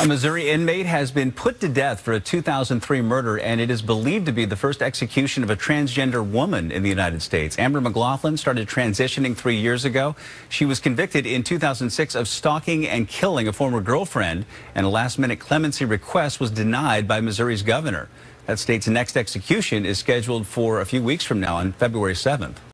A Missouri inmate has been put to death for a 2003 murder, and it is believed to be the first execution of a transgender woman in the United States. Amber McLaughlin started transitioning 3 years ago. She was convicted in 2006 of stalking and killing a former girlfriend, and a last-minute clemency request was denied by Missouri's governor. That state's next execution is scheduled for a few weeks from now on February 7th.